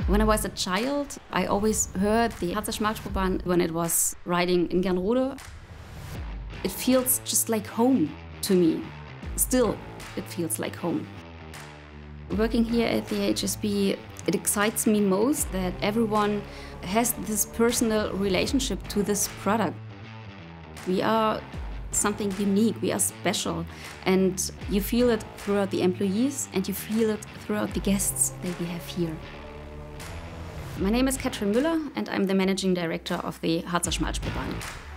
When I was a child, I always heard the Harzer Schmalspurbahn when it was riding in Gernrode. It feels just like home to me. Still, it feels like home. Working here at the HSB, it excites me most that everyone has this personal relationship to this product. We are something unique, we are special, and you feel it throughout the employees and you feel it throughout the guests that we have here. My name is Katrin Müller and I'm the Managing Director of the Harzer Schmalspurbahn.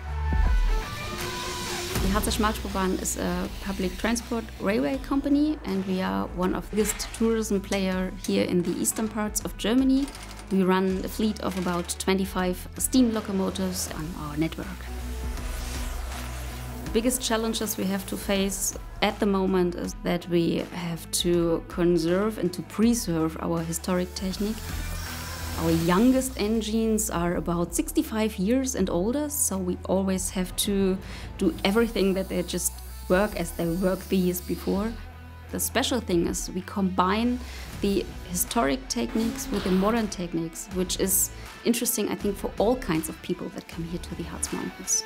The Harzer Schmalspurbahn is a public transport railway company and we are one of the biggest tourism players here in the eastern parts of Germany. We run a fleet of about 25 steam locomotives on our network. The biggest challenges we have to face at the moment is that we have to conserve and to preserve our historic technique. Our youngest engines are about 65 years and older, so we always have to do everything that they just work as they worked the years before. The special thing is we combine the historic techniques with the modern techniques, which is interesting, I think, for all kinds of people that come here to the Harz Mountains.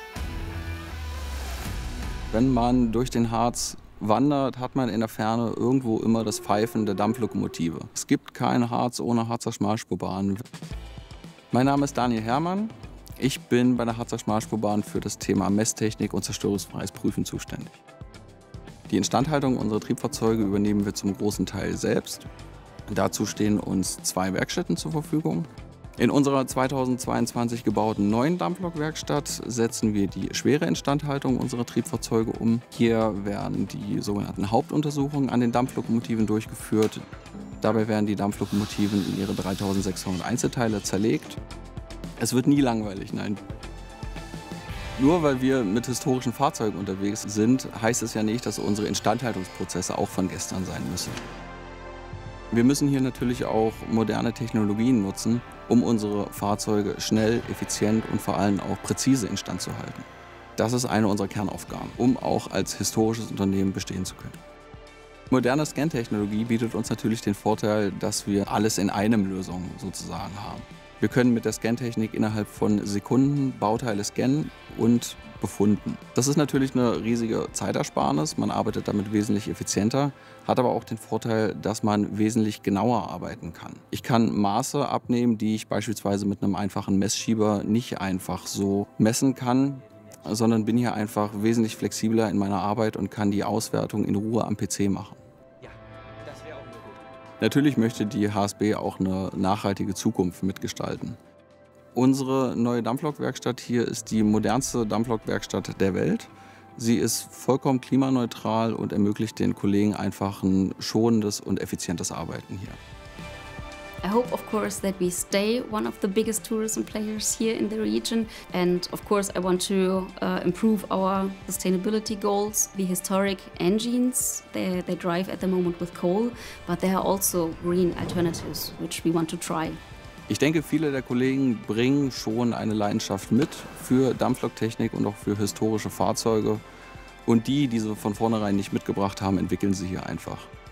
Wenn man durch den Harz wandert, hat man in der Ferne irgendwo immer das Pfeifen der Dampflokomotive. Es gibt kein Harz ohne Harzer Schmalspurbahn. Mein Name ist Daniel Herrmann. Ich bin bei der Harzer Schmalspurbahn für das Thema Messtechnik und zerstörungsfreies Prüfen zuständig. Die Instandhaltung unserer Triebfahrzeuge übernehmen wir zum großen Teil selbst. Dazu stehen uns 2 Werkstätten zur Verfügung. In unserer 2022 gebauten neuen Dampflokwerkstatt setzen wir die schwere Instandhaltung unserer Triebfahrzeuge um. Hier werden die sogenannten Hauptuntersuchungen an den Dampflokomotiven durchgeführt. Dabei werden die Dampflokomotiven in ihre 3600 Einzelteile zerlegt. Es wird nie langweilig, nein. Nur weil wir mit historischen Fahrzeugen unterwegs sind, heißt es ja nicht, dass unsere Instandhaltungsprozesse auch von gestern sein müssen. Wir müssen hier natürlich auch moderne Technologien nutzen, um unsere Fahrzeuge schnell, effizient und vor allem auch präzise instand zu halten. Das ist eine unserer Kernaufgaben, um auch als historisches Unternehmen bestehen zu können. Moderne Scan-Technologie bietet uns natürlich den Vorteil, dass wir alles in einem Lösung sozusagen haben. Wir können mit der Scan-Technik innerhalb von Sekunden Bauteile scannen und befunden. Das ist natürlich eine riesige Zeitersparnis, man arbeitet damit wesentlich effizienter, hat aber auch den Vorteil, dass man wesentlich genauer arbeiten kann. Ich kann Maße abnehmen, die ich beispielsweise mit einem einfachen Messschieber nicht einfach so messen kann, sondern bin hier einfach wesentlich flexibler in meiner Arbeit und kann die Auswertung in Ruhe am PC machen. Ja, das wäre auch gut. Natürlich möchte die HSB auch eine nachhaltige Zukunft mitgestalten. Unsere neue Dampflokwerkstatt hier ist die modernste Dampflokwerkstatt der Welt. Sie ist vollkommen klimaneutral und ermöglicht den Kollegen einfach ein schonendes und effizientes Arbeiten hier. I hope, of course, that we stay one of the biggest tourism players here in the region. And of course, I want to improve our sustainability goals. The historic engines, they drive at the moment with coal, but there are also green alternatives, which we want to try. Ich denke, viele der Kollegen bringen schon eine Leidenschaft mit für Dampfloktechnik und auch für historische Fahrzeuge. Und die sie von vornherein nicht mitgebracht haben, entwickeln sie hier einfach.